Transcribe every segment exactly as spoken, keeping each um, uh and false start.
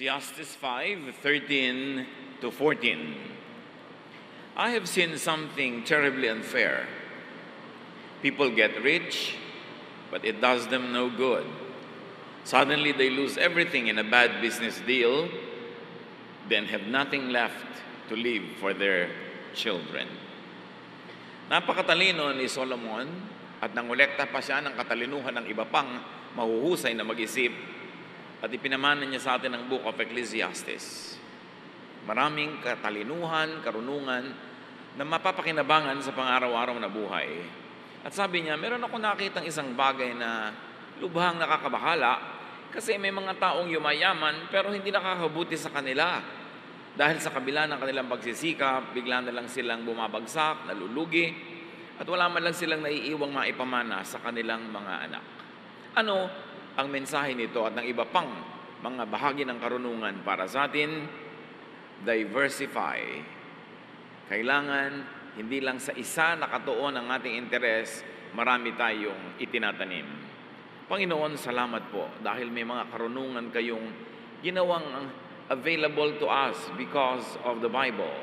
Ecclesiastes five, thirteen to fourteen. I have seen something terribly unfair. People get rich, but it does them no good. Suddenly they lose everything in a bad business deal, then have nothing left to leave for their children. Napakatalino ni Solomon at nangolekta pa siya ng katalinuhan ng iba pang mahuhusay na mag-isip at ipinamana niya sa atin ang Book of Ecclesiastes. Maraming katalinuhan, karunungan na mapapakinabangan sa pang-araw-araw na buhay. At sabi niya, meron ako nakitang isang bagay na lubhang nakakabahala kasi may mga taong yumayaman pero hindi nakakabuti sa kanila. Dahil sa kabila ng kanilang pagsisikap, bigla na lang silang bumabagsak, nalulugi, at wala man lang silang naiiwang maipamana sa kanilang mga anak. Ano ang mensahe nito at ng iba pang mga bahagi ng karunungan para sa atin? Diversify. Kailangan hindi lang sa isa nakatuon ang ating interes, marami tayong itinatanim. Panginoon, salamat po dahil may mga karunungan kayong ginawang available to us because of the Bible.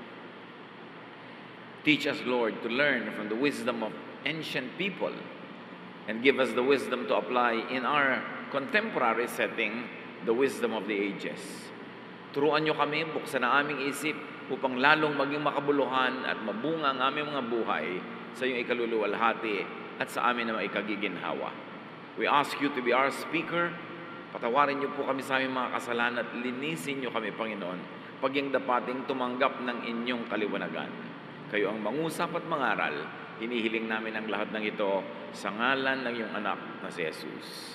Teach us, Lord, to learn from the wisdom of ancient people and give us the wisdom to apply in our contemporary setting the wisdom of the ages. Turuan niyo kami, buksan ang aming isip upang lalong maging makabuluhan at mabunga ang aming mga buhay sa iyong ikaluluwalhati at sa amin na maikagiginhawa. We ask you to be our speaker. Patawarin niyo po kami sa aming mga kasalanan at linisin niyo kami, Panginoon, pagyang dapating tumanggap ng inyong kaliwanagan. Kayo ang mangusap at mangaral. Hinihiling namin ang lahat ng ito sa ngalan ng iyong anak na si Jesus.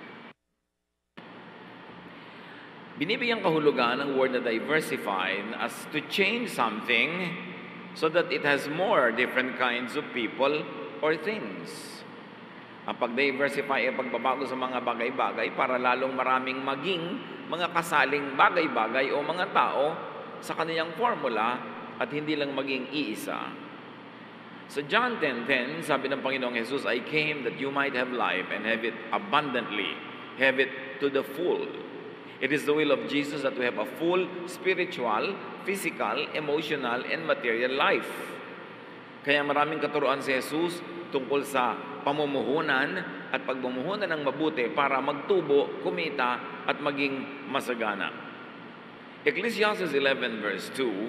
Binibigyang kahulugan ang word na diversified as to change something so that it has more different kinds of people or things. Ang pag-diversify ay pagbabago sa mga bagay-bagay para lalong maraming maging mga kasaling bagay-bagay o mga tao sa kaniyang formula at hindi lang maging iisa. Sa John ten ten, sabi ng Panginoong Jesus, I came that you might have life and have it abundantly, have it to the full. It is the will of Jesus that we have a full spiritual, physical, emotional, and material life. Kaya maraming katuruan si Jesus tungkol sa pamumuhunan at pagbumuhunan ng mabuti para magtubo, kumita, at maging masagana. Ecclesiastes eleven verse two,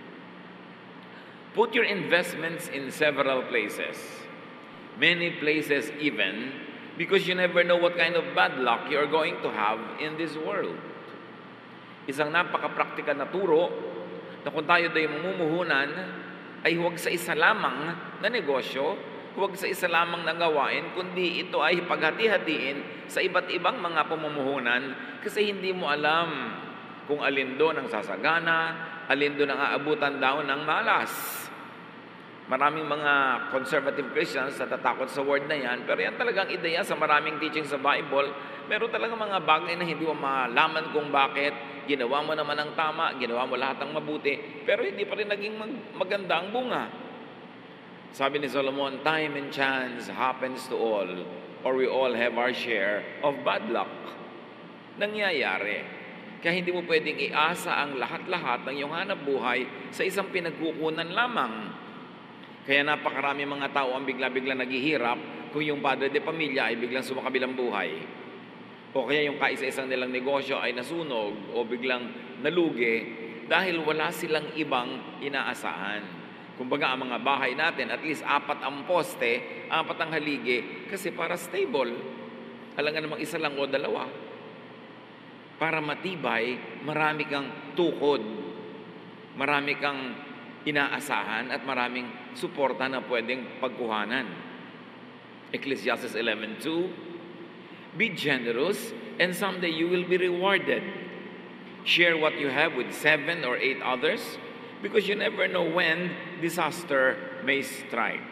put your investments in several places, many places even, because you never know what kind of bad luck you are going to have in this world. Isang napaka-praktikal na turo na kung tayo daw mamumuhunan, ay huwag sa isa lamang na negosyo, huwag sa isa lamang na gawain, kundi ito ay paghati-hatiin sa iba't ibang mga pamumuhunan kasi hindi mo alam kung alin doon ang sasagana, alin doon ang aabutan daw ng malas. Maraming mga conservative Christians na tatakot sa word na yan, pero yan talagang ideya sa maraming teaching sa Bible. Meron talaga mga bagay na hindi mo malaman kung bakit. Ginawa mo naman ang tama, ginawa mo lahat ng mabuti, pero hindi pa rin naging mag maganda ang bunga. Sabi ni Solomon, time and chance happens to all, or we all have our share of bad luck. Nangyayari. Kaya hindi mo pwedeng iasa ang lahat-lahat ng iyong hanap buhay sa isang pinagkukunan lamang. Kaya napakarami mga tao ang bigla-bigla naghihirap kung yung padre de pamilya ay biglang sumakabilang buhay. O kaya yung kaisa-isang nilang negosyo ay nasunog o biglang nalugi dahil wala silang ibang inaasahan. Kumbaga ang mga bahay natin, at least apat ang poste, apat ang haligi, kasi para stable. Alangan namang isa lang o dalawa. Para matibay, marami kang tukod, marami kang inaasahan at maraming suporta na pwedeng pagkuhanan. Ecclesiastes eleven two, be generous and someday you will be rewarded. Share what you have with seven or eight others because you never know when disaster may strike.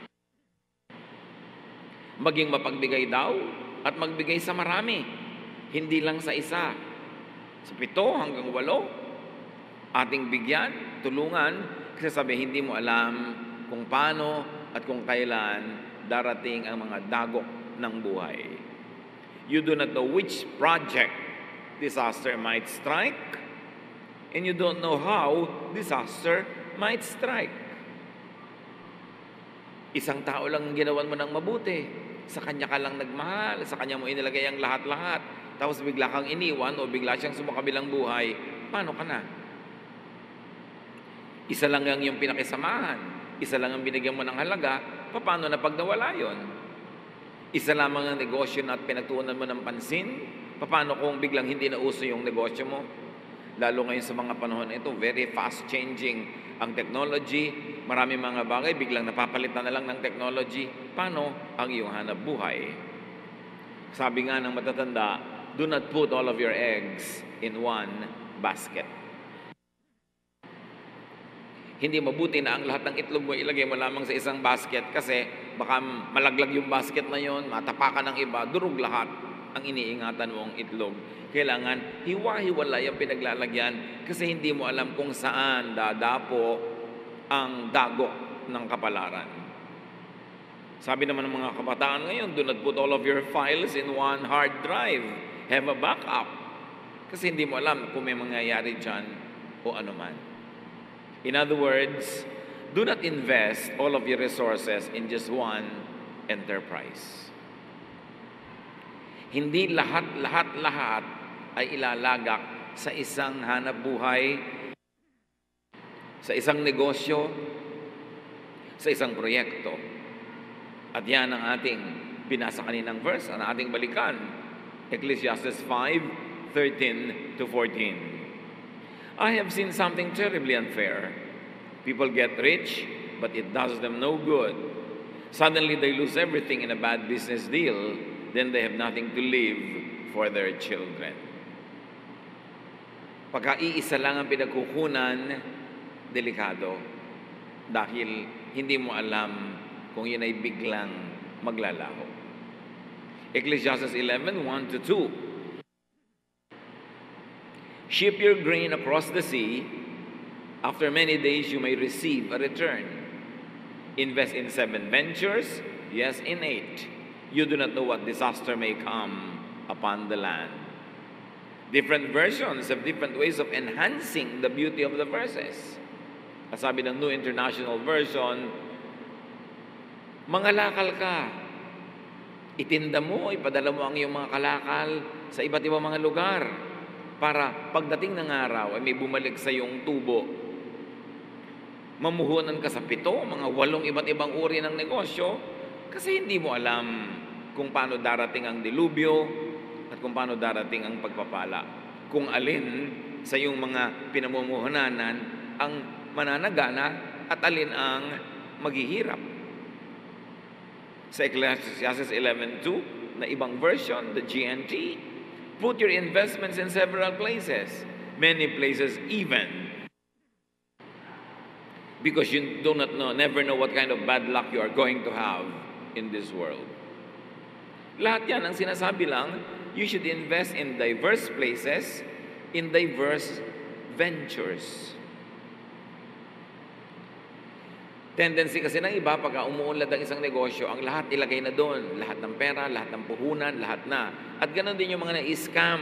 Maging mapagbigay daw at magbigay sa marami, hindi lang sa isa. Sa pito hanggang walo, ating bigyan, tulungan, kasi sabi, hindi mo alam kung paano at kung kailan darating ang mga dagok ng buhay. You do not know which project disaster might strike, and you don't know how disaster might strike. Isang tao lang ang ginawan mo ng mabuti. Sa kanya ka lang nagmahal, sa kanya mo inilagay ang lahat-lahat. Tapos bigla kang iniwan o bigla siyang sumakabilang buhay, paano ka na? Isa lang ang yung pinakisamahan. Isa lang ang binigyan mo ng halaga, paano na pag nawala yun? Isa lamang ang negosyo na at pinagtuunan mo ng pansin, paano kung biglang hindi na uso yung negosyo mo? Lalo ngayon sa mga panahon na ito, very fast-changing ang technology. Maraming mga bagay, biglang napapalitan na lang ng technology. Paano ang iyong hanap buhay? Sabi nga ng matatanda, do not put all of your eggs in one basket. Hindi mabuti na ang lahat ng itlog mo ilagay mo lamang sa isang basket kasi baka malaglag yung basket na yon, matapakan ng iba, durog lahat ang iniingatan mong itlog. Kailangan hiwa-hiwalay ang pinaglalagyan kasi hindi mo alam kung saan dadapo ang dagok ng kapalaran. Sabi naman ng mga kabataan ngayon, do not put all of your files in one hard drive. Have a backup. Kasi hindi mo alam kung may mangyayari dyan o ano man. In other words, do not invest all of your resources in just one enterprise. Hindi lahat, lahat, lahat ay ilalagak sa isang hanap buhay, sa isang negosyo, sa isang proyekto. At yan ang ating binasa kaninang verse, ang ating balikan. Ecclesiastes five, thirteen to fourteen. I have seen something terribly unfair. People get rich, but it does them no good. Suddenly they lose everything in a bad business deal, then they have nothing to leave for their children. Pagka-iisa lang ang pinagkukunan, delikado. Dahil hindi mo alam kung yun ay biglang maglalaho. Ecclesiastes eleven, one to two. Ship your grain across the sea. After many days, you may receive a return. Invest in seven ventures, yes, in eight. You do not know what disaster may come upon the land. Different versions have different ways of enhancing the beauty of the verses. Sabi ng New International Version, mangalakal ka. Itinda mo, ipadala mo ang iyong mga kalakal sa iba't ibang mga lugar para pagdating ng araw ay may bumalik sa iyong tubo. Mamuhunan ka sa pito, mga walong iba't ibang uri ng negosyo kasi hindi mo alam kung paano darating ang dilubyo at kung paano darating ang pagpapala. Kung alin sa iyong mga pinamumuhunanan ang mananagana at alin ang maghihirap. Sa Ecclesiastes eleven two, na ibang version, the G N T, put your investments in several places, many places even, because you do not know, never know what kind of bad luck you are going to have in this world. Lahat yan ang sinasabi lang, you should invest in diverse places, in diverse ventures. Tendency kasi ng iba, pagka umuunlad ang isang negosyo, ang lahat ilagay na doon. Lahat ng pera, lahat ng puhunan, lahat na. At ganoon din yung mga na-scam.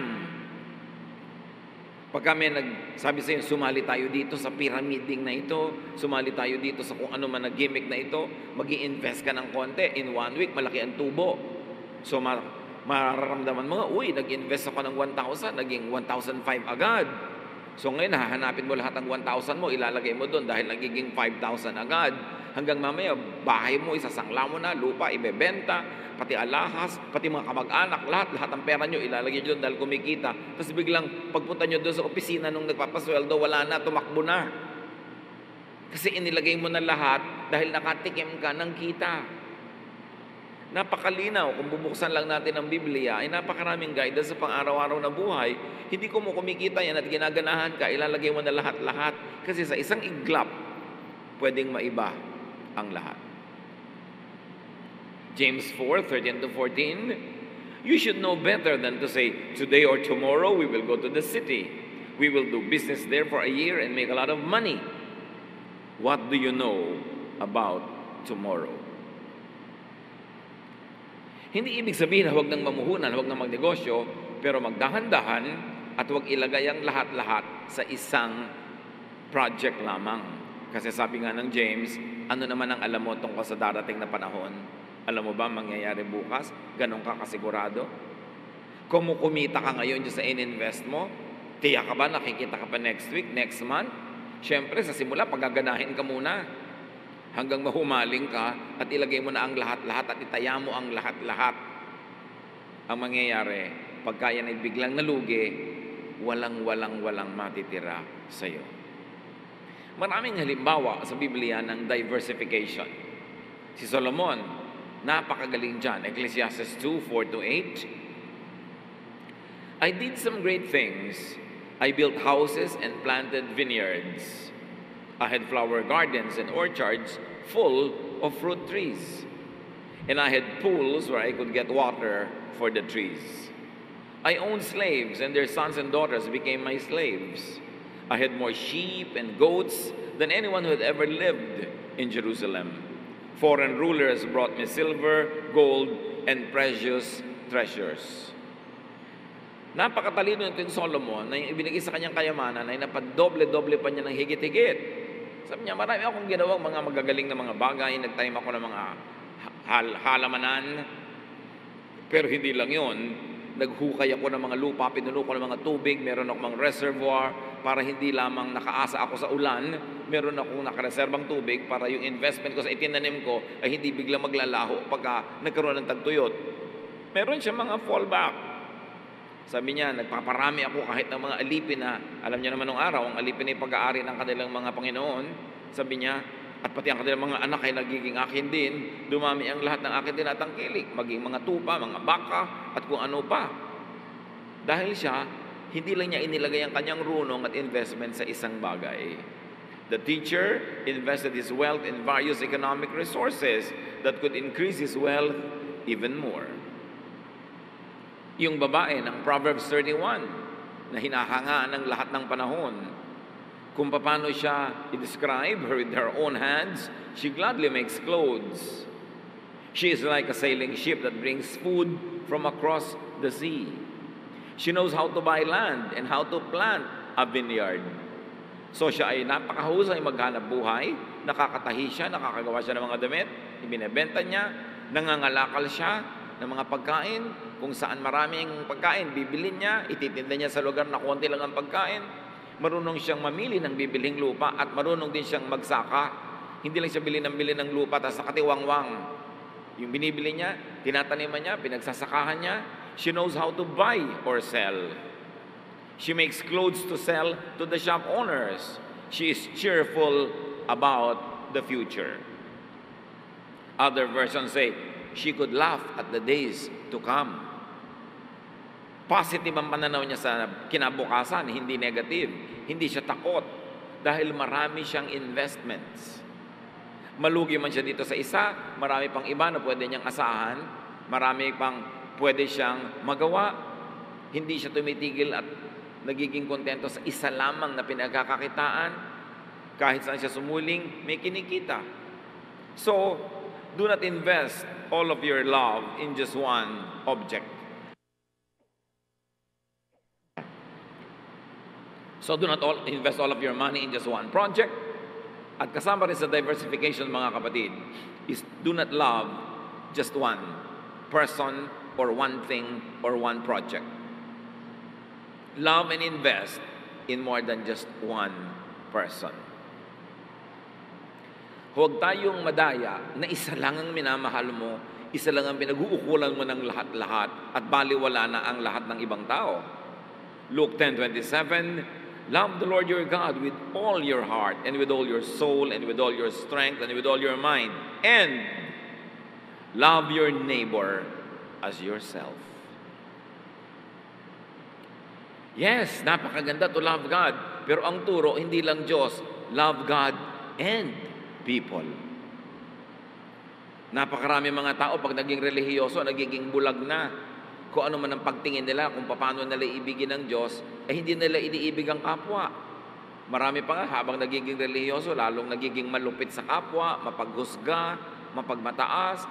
Pagka may nagsabi sa'yo, sumali tayo dito sa pyramiding na ito, sumali tayo dito sa kung ano man na gimmick na ito, mag-i-invest ka ng konti, in one week, malaki ang tubo. So, ma mararamdaman mo nga, uy, nag-invest ako ng one thousand, naging one thousand five agad. So ngayon, hahanapin mo lahat ng one thousand mo, ilalagay mo doon dahil nagiging five thousand agad. Hanggang mamaya, bahay mo, isasangla mo na, lupa, ibebenta, pati alahas, pati mga kamag-anak, lahat, lahat ng pera nyo, ilalagay nyo doon dahil kumikita. Tapos biglang, pagpunta nyo doon sa opisina nung nagpapasweldo, wala na, tumakbo na. Kasi inilagay mo na lahat dahil nakatikim ka ng kita. Napakalinaw, kung bubuksan lang natin ang Biblia, ay napakaraming guidance sa pang-araw-araw na buhay. Hindi ko mo kumikita yan at ginaganahan ka, ilalagay mo na lahat-lahat. Kasi sa isang iglap, pwedeng maiba ang lahat. James four, thirteen to fourteen, you should know better than to say, today or tomorrow we will go to the city. We will do business there for a year and make a lot of money. What do you know about tomorrow? Hindi ibig sabihin na huwag nang mamuhunan, huwag nang magnegosyo, pero magdahan-dahan at huwag ilagay ang lahat-lahat sa isang project lamang. Kasi sabi nga ng James, ano naman ang alam mo tungkol sa darating na panahon? Alam mo ba mangyayari bukas? Ganon ka kasigurado? Kung kumita ka ngayon dyan sa in-invest mo, tiyak ka ba nakikita ka pa next week, next month? Siyempre, sa simula, pagaganahin ka muna. Hanggang mahumaling ka at ilagay mo na ang lahat-lahat at itaya mo ang lahat-lahat. Ang mangyayari, pagka yan ay biglang nalugi, walang-walang-walang matitira sa iyo. Maraming halimbawa sa Biblia ng diversification. Si Solomon, napakagaling dyan. Ecclesiastes two, four to eight. I did some great things. I built houses and planted vineyards. I had flower gardens and orchards full of fruit trees. And I had pools where I could get water for the trees. I owned slaves, and their sons and daughters became my slaves. I had more sheep and goats than anyone who had ever lived in Jerusalem. Foreign rulers brought me silver, gold, and precious treasures. Napakatalino nitong Solomon na yung ibinigay sa kanyang kayamanan ay napadoble-doble pa niya ng higit-higit. Sabi niya, marami akong ginawang mga magagaling na mga bagay, nagtanim ako ng mga hal halamanan, pero hindi lang yon. Naghukay ako ng mga lupa, pinuno ko ng mga tubig, meron akong mga reservoir para hindi lamang nakaasa ako sa ulan, meron akong nakareserbang tubig para yung investment ko sa itinanim ko ay hindi biglang maglalaho pagka nagkaroon ng tagtuyot. Meron siya mga fallback. Sabi niya, nagpaparami ako kahit ng mga alipin na, alam niya naman nung araw, ang alipin ay pag-aari ng kanilang mga Panginoon. Sabi niya, at pati ang kanilang mga anak ay nagiging akin din, dumami ang lahat ng akin tinatangkilik, maging mga tupa, mga baka, at kung ano pa. Dahil siya, hindi lang niya inilagay ang kanyang runong at investment sa isang bagay. The teacher invested his wealth in various economic resources that could increase his wealth even more. Yung babae ng Proverbs thirty-one na hinahangaan ng lahat ng panahon, kung paano siya i-describe her with her own hands, she gladly makes clothes. She is like a sailing ship that brings food from across the sea. She knows how to buy land and how to plant a vineyard. So siya ay napakahusay maghanap buhay, nakakatahi siya, nakakagawa siya ng mga damit, ibinebenta niya, nangangalakal siya ng mga pagkain, kung saan maraming pagkain, bibilin niya, ititinda niya sa lugar na konti lang ang pagkain. Marunong siyang mamili ng bibiling lupa at marunong din siyang magsaka. Hindi lang siya bili ng bili ng lupa tapos nakatiwangwang. Yung binibili niya, tinataniman niya, pinagsasakahan niya. She knows how to buy or sell. She makes clothes to sell to the shop owners. She is cheerful about the future. Other versions say, she could laugh at the days to come. Positive ang pananaw niya sa kinabukasan, hindi negative. Hindi siya takot dahil marami siyang investments. Malugi man siya dito sa isa, marami pang iba na pwede niyang asahan, marami pang pwede siyang magawa. Hindi siya tumitigil at nagiging kontento sa isa lamang na pinagkakakitaan. Kahit saan siya sumuling, may kinikita. So, do not invest all of your love in just one object. So do not all invest all of your money in just one project. At kasama rin sa diversification, mga kapatid, is do not love just one person or one thing or one project. Love and invest in more than just one person. Huwag tayong madaya na isa lang ang minamahal mo, isa lang ang pinag-uukulan mo ng lahat-lahat at baliwala na ang lahat ng ibang tao. Luke ten twenty-seven, love the Lord your God with all your heart and with all your soul and with all your strength and with all your mind. And love your neighbor as yourself. Yes, napakaganda to love God. Pero ang turo, hindi lang Diyos. Love God and people. Napakarami mga tao pag naging relihiyoso, nagiging bulag na. Kung ano man ang pagtingin nila, kung paano nila ibigin ng Diyos, eh hindi nila iniibig ang kapwa. Marami pa nga, habang nagiging relihiyoso, lalong nagiging malupit sa kapwa, mapaghusga, mapagmataas,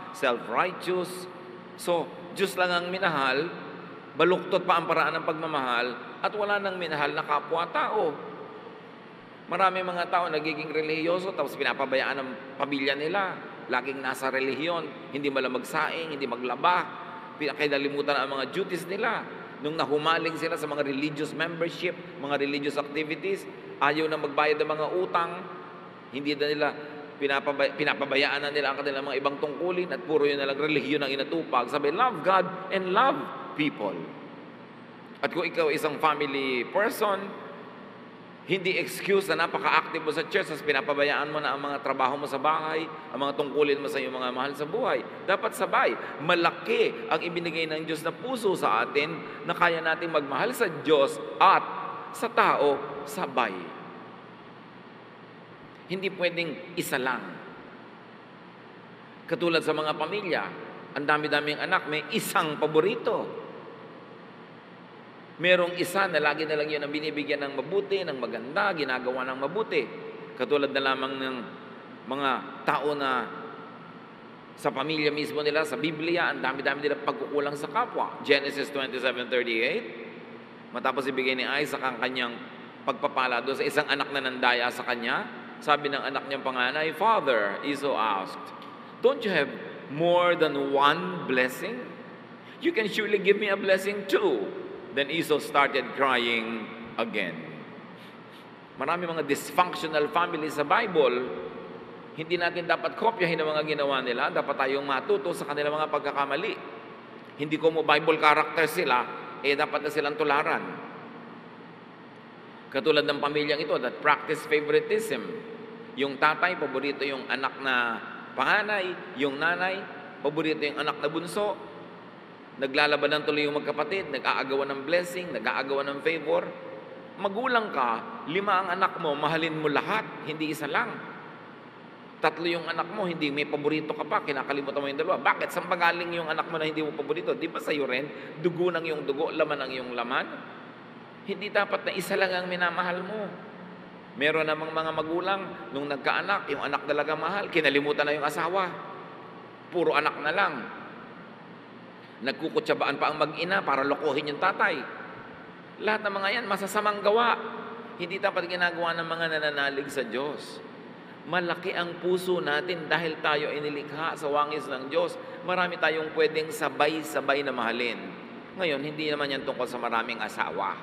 self-righteous. So, Diyos lang ang minahal, baluktot pa ang paraan ng pagmamahal, at wala nang minahal na kapwa-tao. Marami mga tao nagiging relihiyoso tapos pinapabayaan ng pamilya nila. Laging nasa relihiyon, hindi malang magsaing, hindi maglaba, pinakidalimutan ang mga duties nila. Nung nahumaling sila sa mga religious membership, mga religious activities, ayaw na magbayad ng mga utang, hindi na nila pinapabay, pinapabayaan na nila ang kanilang mga ibang tungkulin at puro yun na lang relihiyon ang inatupag. Sabi, love God and love people. At kung ikaw isang family person, hindi excuse na napaka-active mo sa church as pinapabayaan mo na ang mga trabaho mo sa bahay, ang mga tungkulin mo sa iyong mga mahal sa buhay. Dapat sabay. Malaki ang ibinigay ng Diyos na puso sa atin na kaya nating magmahal sa Diyos at sa tao sabay. Hindi pwedeng isa lang. Katulad sa mga pamilya, ang dami-daming anak, may isang paborito. Merong isa na lagi na lang yun ang binibigyan ng mabuti, ng maganda, ginagawa ng mabuti. Katulad na lamang ng mga tao na sa pamilya mismo nila, sa Biblia, ang dami-dami nila pagkukulang sa kapwa. Genesis twenty-seven thirty-eight, matapos ibigay ni Isaac ang kanyang pagpapala doon sa isang anak na nandaya sa kanya, sabi ng anak niyang panganay, Father, Esau asked, don't you have more than one blessing? You can surely give me a blessing too. Then Esau started crying again. Marami mga dysfunctional families sa Bible. Hindi natin dapat kopyahin ang mga ginawa nila. Dapat tayong matuto sa kanilang mga pagkakamali. Hindi ko mo Bible character sila, eh dapat na silang tularan. Katulad ng pamilyang ito that practice favoritism. Yung tatay, paborito yung anak na panganay. Yung nanay, paborito yung anak na bunso. Naglalabanan tuloy yung magkapatid, nag-aagawan ng blessing, nag-aagawan ng favor. Magulang ka, lima ang anak mo, mahalin mo lahat, hindi isa lang. Tatlo yung anak mo, hindi may paborito ka pa, kinakalimutan mo yung dalawa. Bakit? Saan pagaling yung anak mo na hindi mo paborito? Di ba sa'yo rin? Dugo ng yung dugo, laman ng yung laman? Hindi dapat na isa lang ang minamahal mo. Meron namang mga magulang, nung nagkaanak, yung anak talaga mahal, kinalimutan na yung asawa. Puro anak na lang. Nagkukutsabaan pa ang mag-ina para lokohin yung tatay. Lahat ng mga yan, masasamang gawa. Hindi dapat ginagawa ng mga nananalig sa Diyos. Malaki ang puso natin dahil tayo ay nilikha sa wangis ng Diyos. Marami tayong pwedeng sabay-sabay na mahalin. Ngayon, hindi naman yan tungkol sa maraming asawa.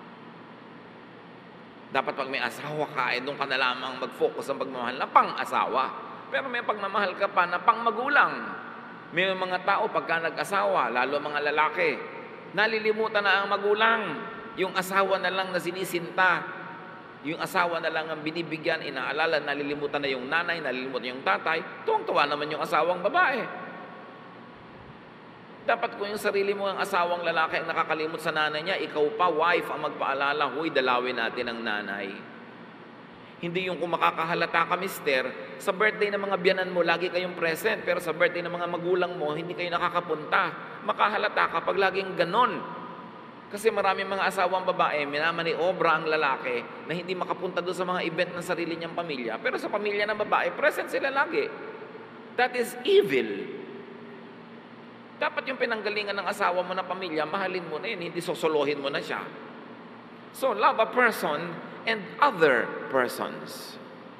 Dapat pag may asawa ka, eh, doon ka na lamang mag-focus ang pagmamahal na pang-asawa. Pero may pagmamahal ka pa na pang-magulang. May mga tao pagka nag-asawa, lalo mga lalaki, nalilimutan na ang magulang. Yung asawa na lang na sinisinta. Yung asawa na lang ang binibigyan, inaalala, nalilimutan na yung nanay, nalilimutan yung tatay. Tuwang-tuwa naman yung asawang babae. Dapat kung yung sarili mo ang asawang lalaki ang nakakalimot sa nanay niya, ikaw pa, wife, ang magpaalala, huy, dalawin natin ang nanay. Hindi yung kung makakahalata ka, mister, sa birthday ng mga biyanan mo, lagi kayong present, pero sa birthday ng mga magulang mo, hindi kayo nakakapunta. Makahalata ka pag laging ganon. Kasi marami mga asawang babae, minamaniobra ang lalaki na hindi makapunta doon sa mga event ng sarili niyang pamilya. Pero sa pamilya ng babae, present sila lagi. That is evil. Dapat yung pinanggalingan ng asawa mo na pamilya, mahalin mo na yun, hindi sosolohin mo na siya. So, love a person and other persons.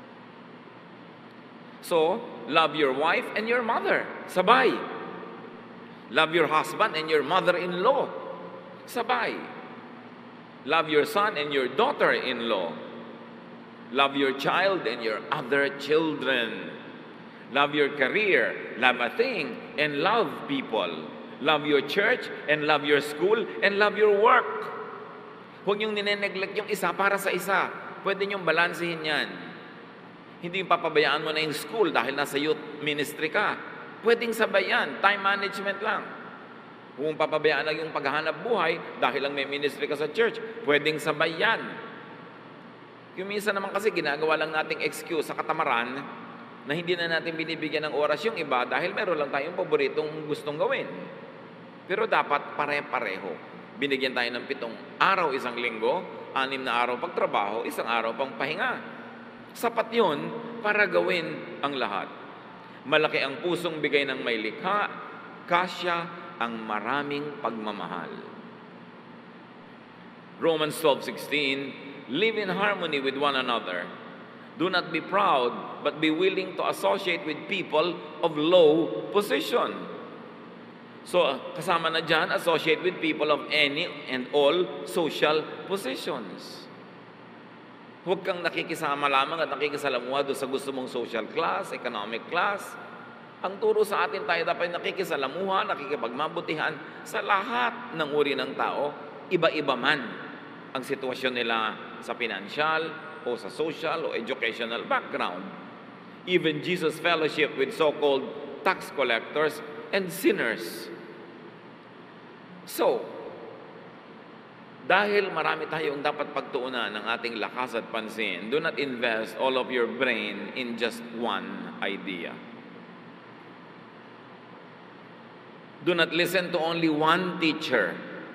So, love your wife and your mother. Sabay. Love your husband and your mother-in-law. Sabay. Love your son and your daughter-in-law. Love your child and your other children. Love your career, love a thing, and love people. Love your church and love your school and love your work. Huwag niyong nineneglect yung isa para sa isa. Pwede niyong balansehin yan. Hindi yung papabayaan mo na yung school dahil nasa youth ministry ka. Pwedeng sabay yan. Time management lang. Kung papabayaan lang yung paghahanap buhay dahil lang may ministry ka sa church, pwedeng sabay yan. Yung minsan naman kasi ginagawa lang nating excuse sa katamaran na hindi na natin binibigyan ng oras yung iba dahil meron lang tayong paboritong gustong gawin. Pero dapat pare-pareho. Binigyan tayo ng pitong araw isang linggo, anim na araw pagtrabaho, isang araw pang pahinga. Sapat yun para gawin ang lahat. Malaki ang pusong bigay ng may likha, kasya ang maraming pagmamahal. Romans twelve sixteen, live in harmony with one another. Do not be proud, but be willing to associate with people of low position. So, kasama na dyan, associate with people of any and all social positions. Huwag kang nakikisama lamang at nakikisalamuha doon sa gusto mong social class, economic class. Ang turo sa atin, tayo dapat nakikisalamuha, nakikipagmabutihan sa lahat ng uri ng tao, iba-iba man ang sitwasyon nila sa financial, o sa social o educational background. Even Jesus fellowship with so-called tax collectors and sinners. So, dahil marami tayong dapat pagtuunan ng ating lakas at pansin, do not invest all of your brain in just one idea. Do not listen to only one teacher.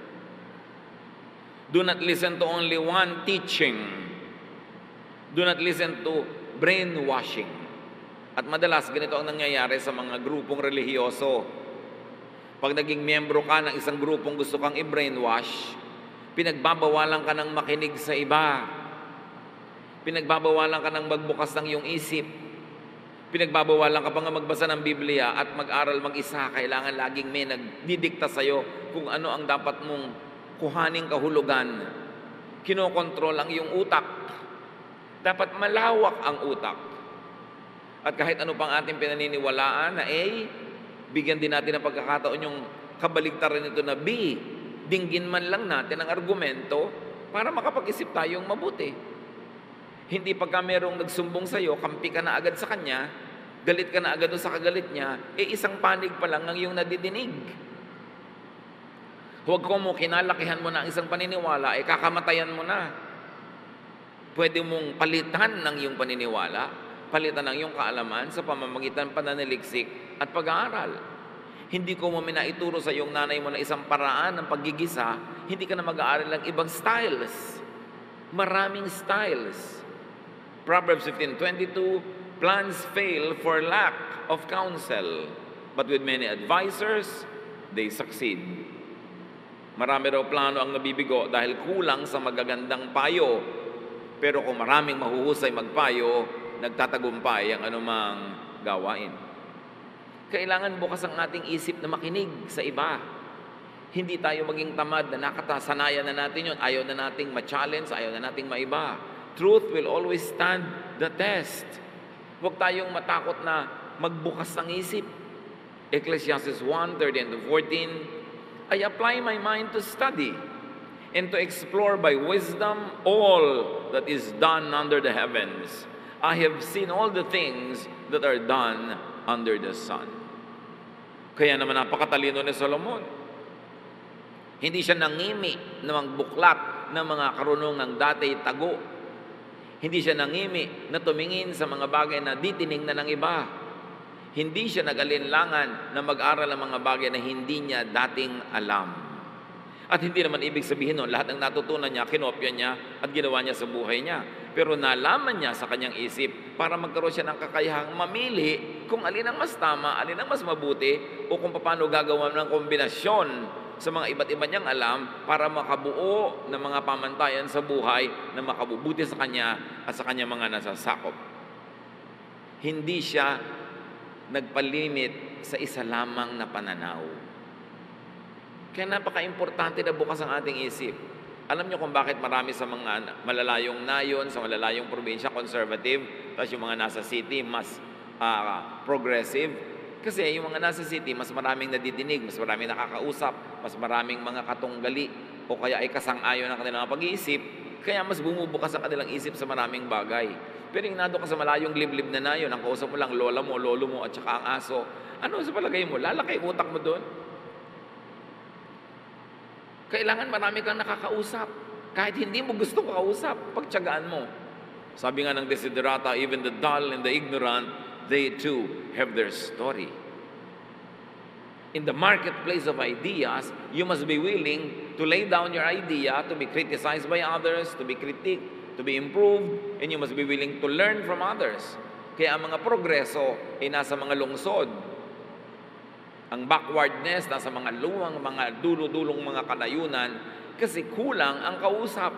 Do not listen to only one teaching. Do not listen to brainwashing. At madalas, ganito ang nangyayari sa mga grupong relihiyoso. Pag naging miyembro ka ng isang grupong gusto kang i-brainwash, pinagbabawalan ka ng makinig sa iba. Pinagbabawalan ka ng magbukas ng iyong isip. Pinagbabawalan ka pa nga magbasa ng Biblia at mag-aral mag-isa. Kailangan laging may nagdidikta sa'yo kung ano ang dapat mong kuhaning kahulugan. Kinokontrol ang iyong utak. Dapat malawak ang utak. At kahit ano pang ating pinaniniwalaan na A, bigyan din natin ng pagkakataon yung kabaligtaran nito na B. Dinggin man lang natin ang argumento para makapag-isip tayong mabuti. Hindi pagka merong nagsumbong sa'yo, kampi ka na agad sa kanya, galit ka na agad sa kagalit niya, eh isang panig pa lang ang iyong nadidinig. Huwag ko mo, kinalakihan mo na ang isang paniniwala, eh kakamatayan mo na. Pwede mong palitan ng iyong paniniwala, palitan ng iyong kaalaman sa pamamagitan pananaliksik at pag-aaral. Hindi ko mo minaituro sa iyong nanay mo na isang paraan ng paggigisa, hindi ka na mag-aaral ng ibang styles. Maraming styles. Proverbs fifteen twenty-two, plans fail for lack of counsel, but with many advisors, they succeed. Marami raw plano ang nabibigo dahil kulang sa magagandang payo. Pero kung maraming mahuhusay magpayo, nagtatagumpay ang anumang gawain. Kailangan bukas ang ating isip na makinig sa iba. Hindi tayo maging tamad na nakatasanayan na natin yun. Ayaw na nating ma-challenge, ayaw na nating maiba. Truth will always stand the test. Huwag tayong matakot na magbukas ng isip. Ecclesiastes one, thirteen to fourteen, I apply my mind to study and to explore by wisdom all that is done under the heavens. I have seen all the things that are done under the sun. Kaya naman napakatalino ni Solomon. Hindi siya nangimi na magbuklat ng mga karunungang dati tago. Hindi siya nangimi na tumingin sa mga bagay na di tiningnan ng iba. Hindi siya nag-alinlangan na mag-aral ng mga bagay na hindi niya dating alam. At hindi naman ibig sabihin nun, lahat ng natutunan niya, kinopya niya at ginawa niya sa buhay niya. Pero nalaman niya sa kanyang isip para magkaroon siya ng kakayahang mamili kung alin ang mas tama, alin ang mas mabuti, o kung paano gagawa ng kombinasyon sa mga iba't iba niyang alam para makabuo ng mga pamantayan sa buhay na makabubuti sa kanya at sa kanyang mga nasasakop. Hindi siya nagpalimit sa isa lamang na pananaw. Kaya napaka-importante na bukas ang ating isip. Alam niyo kung bakit marami sa mga malalayong nayon, sa malalayong probinsya, conservative, tapos yung mga nasa city, mas uh, progressive. Kasi yung mga nasa city, mas maraming nadidinig, mas maraming nakakausap, mas maraming mga katunggali, o kaya ay kasang-ayon ng kanilang pag-iisip, kaya mas bumubukas ang kanilang isip sa maraming bagay. Pero yung nado ka sa malayong liblib na nayon, ang kausap mo lang lola mo, lolo mo, at saka ang aso, ano sa palagay mo? Lalaki utak mo doon? Kailangan marami kang nakakausap. Kahit hindi mo gusto kausap, pagtiyagaan mo. Sabi nga ng Desiderata, even the dull and the ignorant, they too have their story. In the marketplace of ideas, you must be willing to lay down your idea, to be criticized by others, to be critiqued, to be improved, and you must be willing to learn from others. Kaya ang mga progreso ay nasa mga lungsod. Ang backwardness nasa mga luwang, mga dulo-dulong mga kalayunan kasi kulang ang kausap.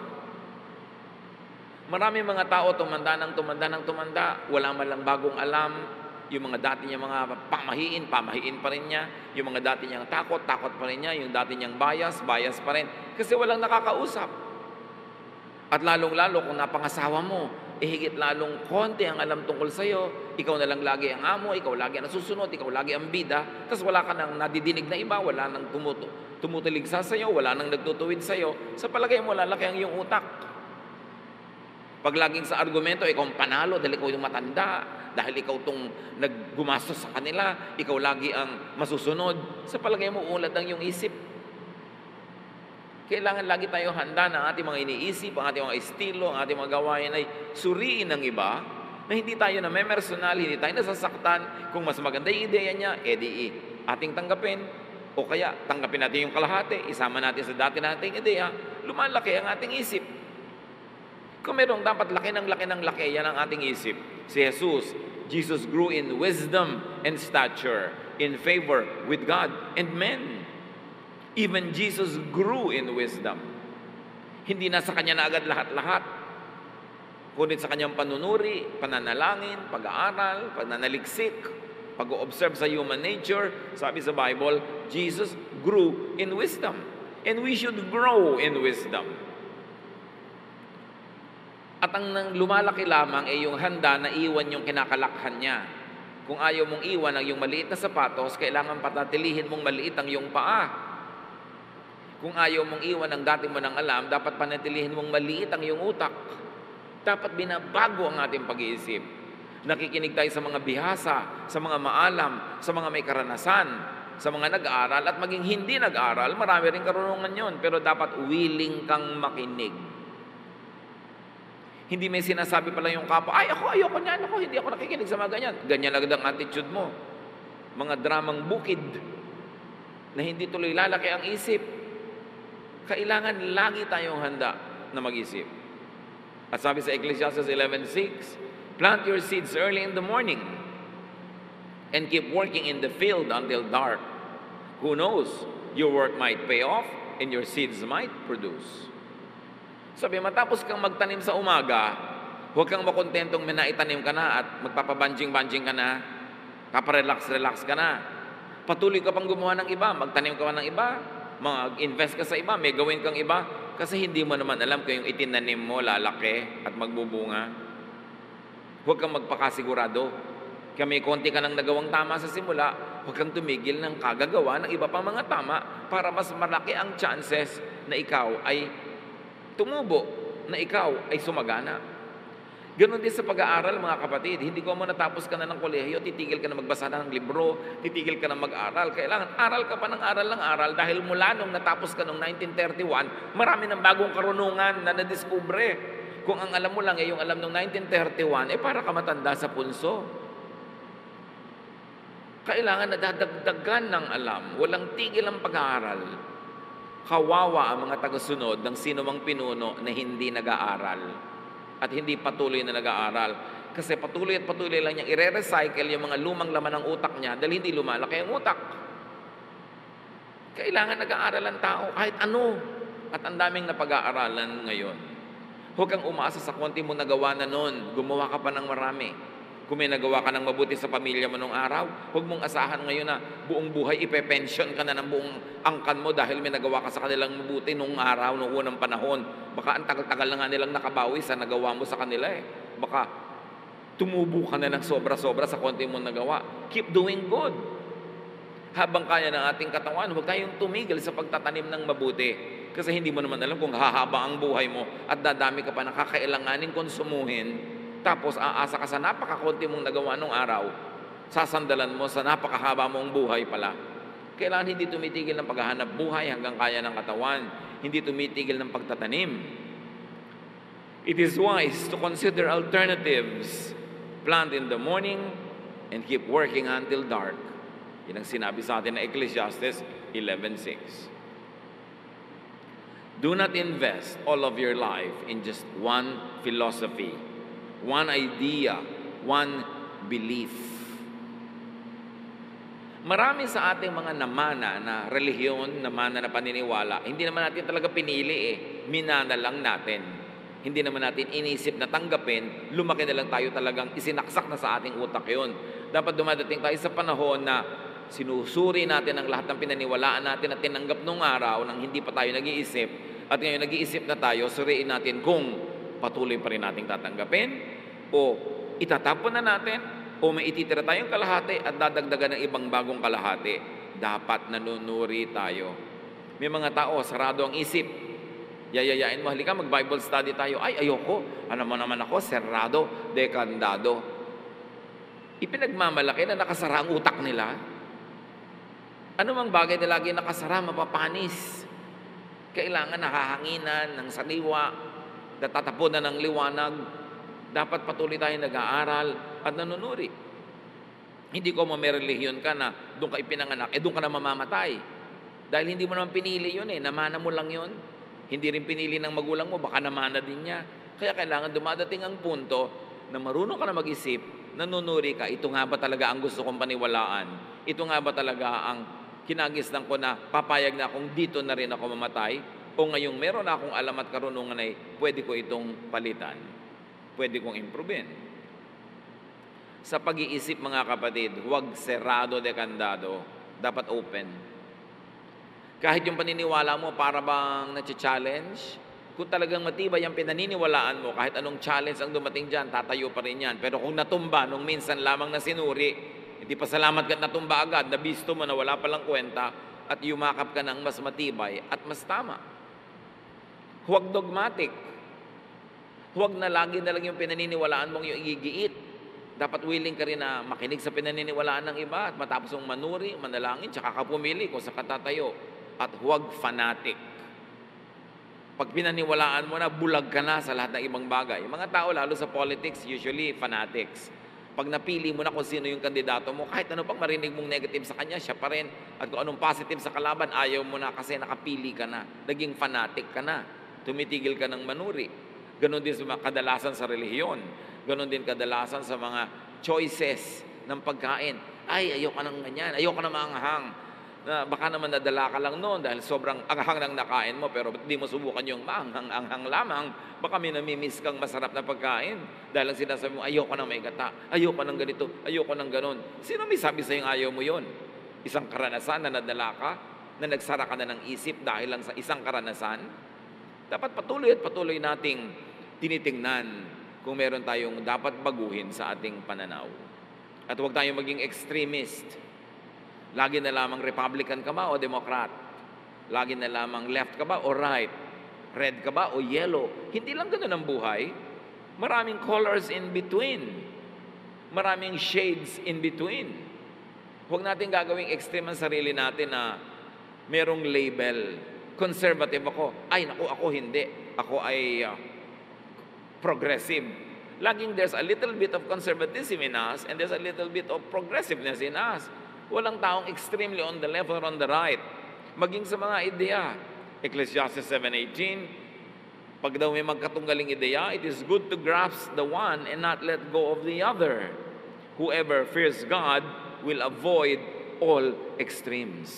Marami mga tao tumanda ng tumanda ng tumanda, wala man lang bagong alam. Yung mga dati niyang mga pamahiin, pamahiin pa rin niya. Yung mga dati niyang takot, takot pa rin niya. Yung dati niyang bias, bias pa rin. Kasi walang nakakausap. At lalong-lalo kung napangasawa mo, eh higit lalong konti ang alam tungkol sa'yo. Ikaw na lang lagi ang amo, ikaw lagi ang nasusunod, ikaw lagi ang bida. Tapos wala ka nang nadidinig na iba, wala nang tumuto, tumutuligsa sa'yo, wala nang nagtutuwid sa'yo. Sa palagay mo, lalaki ang iyong utak. Pag laging sa argumento, ikaw ang panalo dahil ikaw yung matanda, dahil ikaw itong naggumastos sa kanila, ikaw lagi ang masusunod. Sa palagay mo, ulad ang iyong isip. Kailangan lagi tayo handa na ang ating mga iniisip, ang ating mga estilo, ang ating mga gawain ay suriin ng iba na hindi tayo na may personal, hindi tayo nasasaktan. Kung mas maganda yung ideya niya, edi ating tanggapin. O kaya, tanggapin natin yung kalahati, isama natin sa dati nating ideya, lumalaki ang ating isip. Kung merong dapat laki ng laki ng laki, yan ang ating isip. Si Jesus, Jesus grew in wisdom and stature, in favor with God and men. Even Jesus grew in wisdom. Hindi na sa kanya na agad lahat-lahat, kundi sa kanyang panunuri, pananalangin, pag-aaral, pananaliksik, pag-observe sa human nature. Sabi sa Bible, Jesus grew in wisdom. And we should grow in wisdom. At ang lumalaki lamang ay yung handa na iwan yung kinakalakhan niya. Kung ayaw mong iwan ang yung maliit na sapatos, kailangan patatilihin mong maliit ang yung paa. Kung ayaw mong iwan ang dati mo ng alam, dapat panatilihin mong maliit ang iyong utak. Dapat binabago ang ating pag-iisip. Nakikinig tayo sa mga bihasa, sa mga maalam, sa mga may karanasan, sa mga nag-aaral, at maging hindi nag-aaral, marami rin karunungan yon, pero dapat willing kang makinig. Hindi may sinasabi pala yung kapwa, ay ako, ayoko niyan, ako, hindi ako nakikinig sa mga ganyan. Ganyan agad ang attitude mo. Mga dramang bukid na hindi tuloy lalaki ang isip. Kailangan lagi tayong handa na mag-isip. At sabi sa Ecclesiastes eleven six, plant your seeds early in the morning and keep working in the field until dark. Who knows, your work might pay off and your seeds might produce. Sabi, matapos kang magtanim sa umaga, huwag kang makontentong may naitanim ka na at magpapabanjing-banjing ka na, paparelax-relax ka na. Patuloy ka pang gumawa ng iba, magtanim ka pa ng iba, mag-invest ka sa iba, may gawin kang iba, kasi hindi mo naman alam kung yung itinanim mo lalaki at magbubunga. Huwag kang magpakasigurado. Kaya may konti ka nang nagawang tama sa simula, huwag kang tumigil ng kagagawa ng iba pang mga tama para mas malaki ang chances na ikaw ay tumubo, na ikaw ay sumagana. Ganon din sa pag-aaral, mga kapatid. Hindi ko mo natapos ka na ng kolehiyo, titigil ka na magbasa ng libro, titigil ka na mag-aral. Kailangan, aral ka pa ng aral ng aral dahil mula nung natapos ka noong nineteen thirty-one, marami ng bagong karunungan na nadiskubre. Kung ang alam mo lang ay yung alam noong nineteen thirty-one, eh para ka matanda sa punso. Kailangan nadadagdagan ng alam. Walang tigil ang pag-aaral. Kawawa ang mga tagasunod ng sino mang pinuno na hindi nag-aaral at hindi patuloy na nag-aaral. Kasi patuloy at patuloy lang niyang i-recycle yung mga lumang laman ng utak niya dahil hindi lumalaki ang utak. Kailangan nag-aaral ang tao kahit ano. At ang daming napag-aaralan ngayon. Huwag kang umaasa sa konti mo nagawa na noon. Gumawa ka pa ng marami. Kung may nagawa ka ng mabuti sa pamilya mo nung araw, huwag mong asahan ngayon na buong buhay ipe-pension ka na ng buong angkan mo dahil may nagawa ka sa kanilang mabuti nung araw, nung unang panahon. Baka ang tagal-tagal na nga nilang nakabawi sa nagawa mo sa kanila eh. Baka tumubo ka na ng sobra-sobra sa konti mong nagawa. Keep doing good. Habang kaya ng ating katawan, huwag tayong tumigil sa pagtatanim ng mabuti. Kasi hindi mo naman alam kung hahaba ang buhay mo at dadami ka pa na kakailanganin konsumuhin. Tapos aasa ka sa napakakunti mong nagawa nung araw, sasandalan mo sa napakahaba mong buhay pala. Kailangan hindi tumitigil ng paghahanap buhay hanggang kaya ng katawan. Hindi tumitigil ng pagtatanim. It is wise to consider alternatives. Plant in the morning and keep working until dark. Yan ang sinabi sa atin na Ecclesiastes eleven six. Do not invest all of your life in just one philosophy, one idea, one belief. Marami sa ating mga namana na relihiyon, namana na paniniwala, hindi naman natin talaga pinili eh. Minana lang natin. Hindi naman natin inisip na tanggapin, lumaki na lang tayo talagang isinaksak na sa ating utak yun. Dapat dumadating tayo sa panahon na sinusuri natin ang lahat ng pinaniwalaan natin at tinanggap nung araw nang hindi pa tayo nag-iisip. At ngayon nag-iisip na tayo, suriin natin kung patuloy pa rin nating tatanggapin o itatapon na natin o may ititira tayong kalahati at dadagdagan ng ibang bagong kalahati. Dapat nanunuri tayo. May mga tao, sarado ang isip. Yayayain mo, halika mag-Bible study tayo. Ay, ayoko. Ano mo naman ako, serrado, dekandado. Ipinagmamalaki na nakasara ang utak nila. Ano mang bagay na lagi nakasara, mapapanis. Kailangan nahahanginan ng saliwa, natatapunan ng liwanag. Dapat patuloy tayong nag-aaral at nanunuri. Hindi ko may relihiyon ka na doon ka ipinanganak, eh doon ka na mamamatay. Dahil hindi mo naman pinili yun eh, namana mo lang yun. Hindi rin pinili ng magulang mo, baka namana din niya. Kaya kailangan dumadating ang punto na marunong ka na mag-isip, nanunuri ka, ito nga ba talaga ang gusto kong paniwalaan? Ito nga ba talaga ang kinagisnan ko na papayag na akong dito na rin ako mamatay? O ngayong meron na akong alam at karunungan ay pwede ko itong palitan? Pwede kong improvein. Sa pag-iisip mga kapatid, huwag serrado de kandado, dapat open. Kahit yung paniniwala mo para bang na-challenge, kung talagang matibay ang pinaniniwalaan mo, kahit anong challenge ang dumating dyan, tatayo pa rin yan. Pero kung natumba, nung minsan lamang na sinuri, hindi pa salamat ka natumba agad, nabisto mo na wala palang kwenta, at yumakap ka ng mas matibay at mas tama. Huwag dogmatic. Huwag na lagi na lang yung pinaniniwalaan mong yung igigiit. Dapat willing ka rin na makinig sa pinaniniwalaan ng iba at matapos mong manuri, manalangin, tsaka ka pumili kung sa katatayo. At huwag fanatic. Pag pinaniwalaan mo na, bulag ka na sa lahat ng ibang bagay. Mga tao, lalo sa politics, usually fanatics. Pag napili mo na kung sino yung kandidato mo, kahit ano pang marinig mong negative sa kanya, siya pa rin. At kung anong positive sa kalaban, ayaw mo na kasi nakapili ka na. Naging fanatic ka na. Tumitigil ka ng manuri. Ganon din sa mga kadalasan sa relihiyon. Ganon din kadalasan sa mga choices ng pagkain. Ay, ayoko ng ganyan. Ayoko na maanghang. Na baka naman nadala ka lang noon dahil sobrang anghang ng nakain mo, pero di mo subukan yung maanghang-anghang lamang. Baka may namimiss kang masarap na pagkain. Dahil ang sinasabi mo, ayoko ng may gata. Ayoko ng ganito. Ayoko ng ganon. Sino may sabi sa'yo ayaw mo yon? Isang karanasan na nadala ka, na nagsara ka na ng isip dahil lang sa isang karanasan. Dapat patuloy at patuloy nating tinitingnan kung meron tayong dapat baguhin sa ating pananaw. At huwag tayong maging extremist. Lagi na lamang Republican ka ba o Democrat? Lagi na lamang left ka ba o right? Red ka ba o yellow? Hindi lang ganun ang buhay. Maraming colors in between. Maraming shades in between. Huwag natin gagawing extreme ang sarili natin na merong label. Conservative ako. Ay, naku, ako hindi. Ako ay uh, progressive. Laging there's a little bit of conservatism in us and there's a little bit of progressiveness in us. Walang taong extremely on the left or on the right. Maging sa mga ideya. Ecclesiastes seven eighteen, pag daw may magkatunggaling ideya, it is good to grasp the one and not let go of the other. Whoever fears God will avoid all extremes.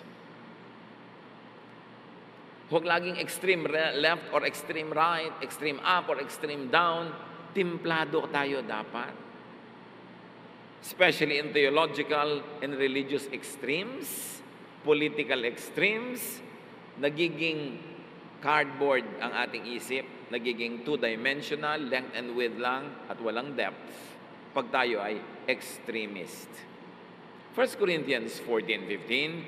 Huwag laging extreme left or extreme right, extreme up or extreme down. Timplado tayo dapat. Especially in theological and religious extremes, political extremes, nagiging cardboard ang ating isip, nagiging two-dimensional, length and width lang, at walang depth, pag tayo ay extremist. First Corinthians fourteen fifteen,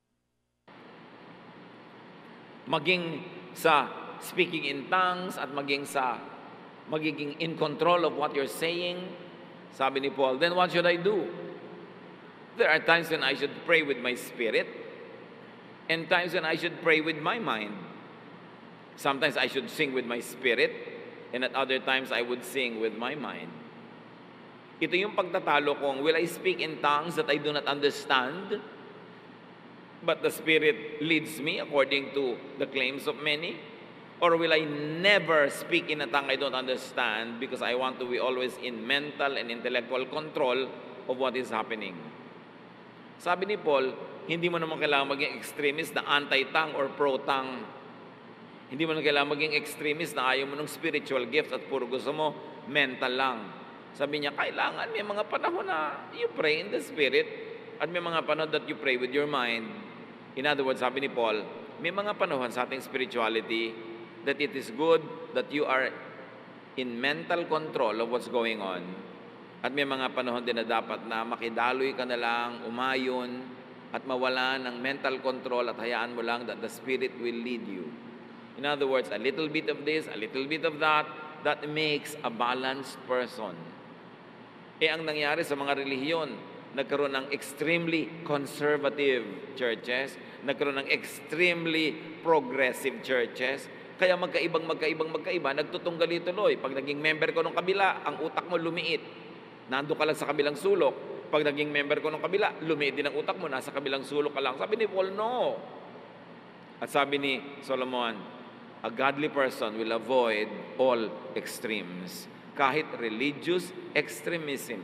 maging sa speaking in tongues at maging sa magiging in control of what you're saying, sabi ni Paul, then what should I do? There are times when I should pray with my spirit and times when I should pray with my mind. Sometimes I should sing with my spirit and at other times I would sing with my mind. Ito yung pagtatalo kung, will I speak in tongues that I do not understand, but the Spirit leads me according to the claims of many? Or will I never speak in a tongue I don't understand because I want to be always in mental and intellectual control of what is happening? Sabi ni Paul, hindi mo naman kailangan maging extremist na anti-tongue or pro-tongue. Hindi mo naman kailangan maging extremist na ayaw mo ng spiritual gift at puro gusto mo mental lang. Sabi niya, kailangan may mga panahon na you pray in the spirit at may mga panahon that you pray with your mind. In other words, sabi ni Paul, may mga panahon sa ating spirituality that it is good that you are in mental control of what's going on. At may mga panahon din na dapat na makidaloy ka na lang, umayon, at mawala ng mental control at hayaan mo lang that the Spirit will lead you. In other words, a little bit of this, a little bit of that, that makes a balanced person. Eh ang nangyari sa mga relihiyon, nagkaroon ng extremely conservative churches, nagkaroon ng extremely progressive churches, kaya magkaibang, magkaibang, magkaiba, nagtutunggali tuloy. Pag naging member ko ng kabila, ang utak mo lumiit. Nando ka lang sa kabilang sulok. Pag naging member ko ng kabila, lumiit din ang utak mo, nasa kabilang sulok ka lang. Sabi ni Paul, no. At sabi ni Solomon, a godly person will avoid all extremes, kahit religious extremism.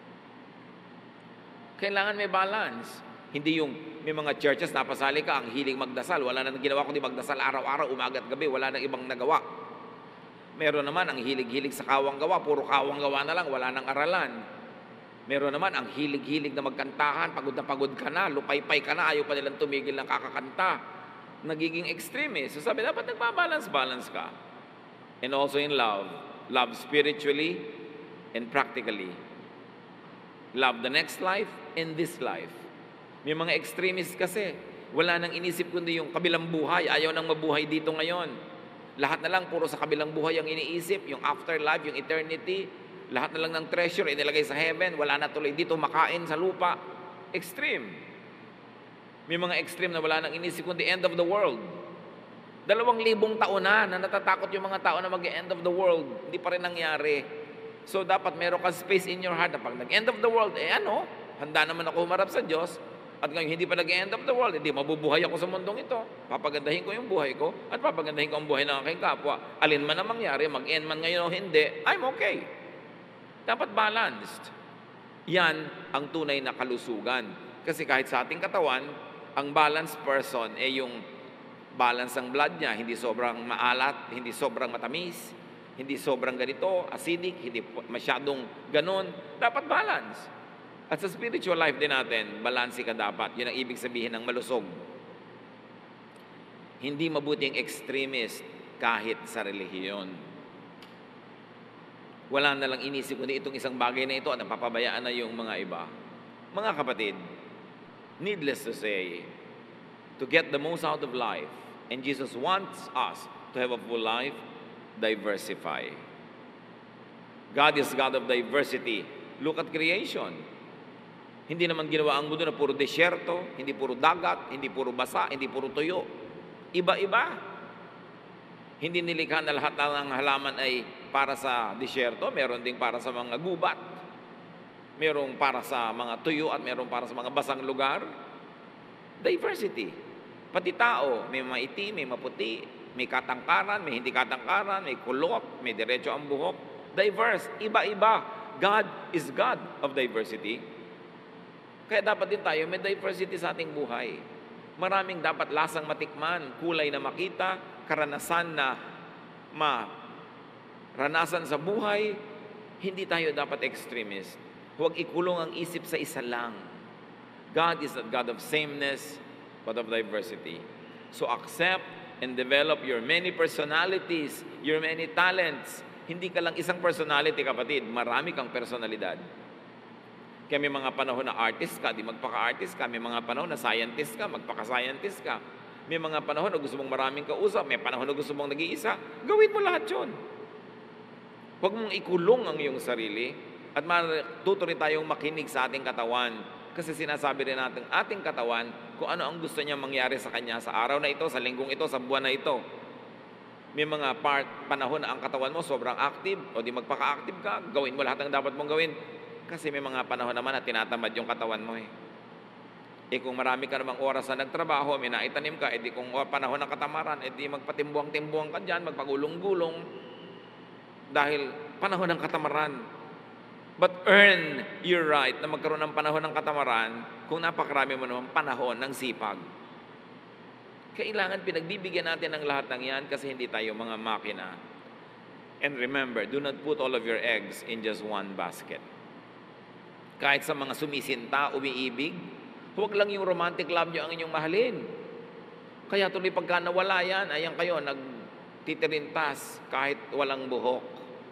Kailangan may balance. Hindi yung may mga churches, napasali ka, ang hiling magdasal. Wala na ginawa kundi magdasal araw-araw, umaga at gabi. Wala na ibang nagawa. Meron naman ang hilig-hilig sa kawang gawa. Puro kawang gawa na lang, wala nang aralan. Meron naman ang hilig-hilig na magkantahan. Pagod na pagod ka na, lupay-pay ka na, ayaw pa nilang tumigil ng kakakanta. Nagiging extremist. So sabi, dapat nagbabalance-balance ka. And also in love. Love spiritually and practically. Love the next life and this life. May mga extremists kasi, wala nang inisip kundi yung kabilang buhay, ayaw nang mabuhay dito ngayon. Lahat na lang puro sa kabilang buhay ang iniisip, yung afterlife, yung eternity, lahat na lang ng treasure inilagay sa heaven, wala na tuloy dito makain sa lupa. Extreme. May mga extreme na wala nang inisip kundi end of the world. Dalawang libong taon na na natatakot yung mga tao na mag-end of the world. Hindi pa rin nangyari. So dapat meron kang space in your heart na pag nag-end of the world, eh ano, handa naman ako humarap sa Diyos. At ngayon, hindi pa nag-end of the world, hindi mabubuhay ako sa mundong ito. Papagandahin ko yung buhay ko at papagandahin ko ang buhay ng aking kapwa. Alin man ang mangyari, mag-end man ngayon o hindi, I'm okay. Dapat balanced. Yan ang tunay na kalusugan. Kasi kahit sa ating katawan, ang balanced person ay yung balance ng blood niya. Hindi sobrang maalat, hindi sobrang matamis, hindi sobrang ganito, acidic, hindi masyadong ganon. Dapat balance. At sa spiritual life din natin, balanse ka dapat. Yun ang ibig sabihin ng malusog. Hindi mabuti ang extremist kahit sa relihiyon. Wala na lang inisip kundi itong isang bagay na ito at napapabayaan na yung mga iba. Mga kapatid, needless to say, to get the most out of life, and Jesus wants us to have a full life, diversify. God is God of diversity. Look at creation. Hindi naman ginawa ang mundo na puro desyerto, hindi puro dagat, hindi puro basa, hindi puro tuyo. Iba-iba. Hindi nilikha na lahat ng halaman ay para sa desyerto, meron ding para sa mga gubat. Merong para sa mga tuyo at meron para sa mga basang lugar. Diversity. Pati tao, may maitim, may maputi, may katangkaran, may hindi katangkaran, may kulot, may diretso ang buhok. Diverse, iba-iba. God is God of diversity. Kaya dapat din tayo may diversity sa ating buhay. Maraming dapat lasang matikman, kulay na makita, karanasan na maranasan sa buhay. Hindi tayo dapat extremist. Huwag ikulong ang isip sa isa lang. God is not God of sameness, but of diversity. So accept and develop your many personalities, your many talents. Hindi ka lang isang personality, kapatid. Marami kang personalidad. Kaya may mga panahon na artist ka, di magpaka-artist ka. May mga panahon na scientist ka, magpaka-scientist ka. May mga panahon na gusto mong maraming kausap. May panahon na gusto mong nag-iisa. Gawin mo lahat yun. Huwag mong ikulong ang iyong sarili at matuto rin tayong makinig sa ating katawan. Kasi sinasabi rin natin ating katawan kung ano ang gusto niya mangyari sa kanya sa araw na ito, sa linggong ito, sa buwan na ito. May mga part, panahon na ang katawan mo sobrang active o di magpaka-active ka, gawin mo lahat ng dapat mong gawin. Kasi may mga panahon naman na tinatamad yung katawan mo eh. Eh kung marami ka namang oras na nagtrabaho, may naitanim ka, edi kung panahon ng katamaran, edi magpatimbuang-timbuang ka dyan, magpagulong-gulong. Dahil panahon ng katamaran. But earn your right na magkaroon ng panahon ng katamaran kung napakarami mo naman panahon ng sipag. Kailangan pinagbibigyan natin ng lahat ng yan kasi hindi tayo mga makina. And remember, do not put all of your eggs in just one basket. Kahit sa mga sumisinta, umiibig, huwag lang yung romantic love nyo ang inyong mahalin. Kaya tuloy pagka nawala yan, ayan kayo, nagtitirintas kahit walang buhok.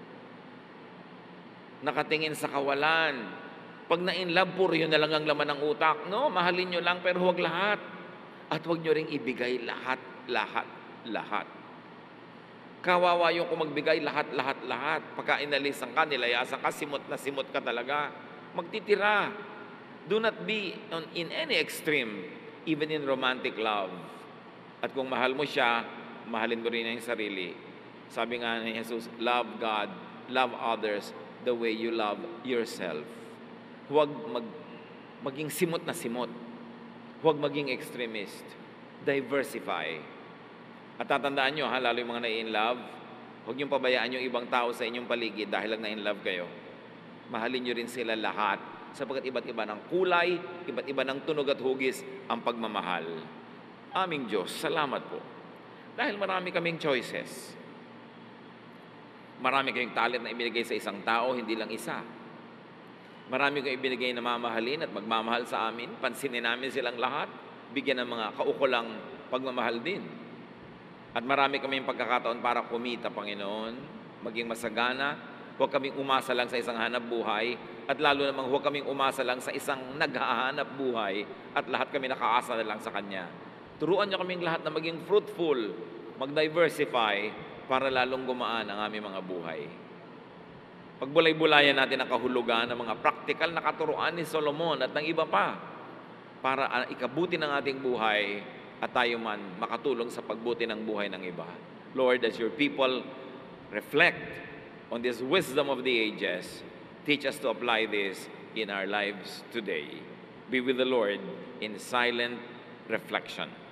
Nakatingin sa kawalan. Pag na-in love, puro yun na lang ang laman ng utak. No, mahalin nyo lang pero huwag lahat. At huwag nyo ring ibigay lahat, lahat, lahat. Kawawa yung kung magbigay lahat, lahat, lahat. Pagka inalisan ka, nilayasan ka, simot na simot ka talaga. Magtitira. Do not be on, in any extreme, even in romantic love. At kung mahal mo siya, mahalin mo rin ang sarili. Sabi nga ni Jesus, love God, love others the way you love yourself. Huwag mag, maging simot na simot. Huwag maging extremist. Diversify. At tatandaan nyo, ha, lalo yung mga na-in-love, huwag niyong pabayaan yung ibang tao sa inyong paligid dahil lang na-in-love kayo. Mahalin nyo rin sila lahat sapagkat iba't iba ng kulay, iba't iba ng tunog at hugis ang pagmamahal. Aming Diyos, salamat po. Dahil marami kaming choices. Marami kayong talent na ibinigay sa isang tao, hindi lang isa. Marami kayong ibinigay na mamahalin at magmamahal sa amin. Pansinin namin silang lahat. Bigyan ng mga kaukulang pagmamahal din. At marami kaming pagkakataon para kumita, Panginoon, maging masagana. Huwag kaming umasa lang sa isang hanap buhay. At lalo namang huwag kaming umasa lang sa isang naghahanap buhay. At lahat kami nakaasa na lang sa Kanya. Turuan niyo kaming lahat na maging fruitful, mag-diversify, para lalong gumaan ang aming mga buhay. Pagbulay-bulayan natin ang kahulugan ng mga practical na katuruan ni Solomon at ng iba pa para ikabuti ng ating buhay at tayo man makatulong sa pagbuti ng buhay ng iba. Lord, as your people reflect on this wisdom of the ages, teach us to apply this in our lives today. Be with the Lord in silent reflection.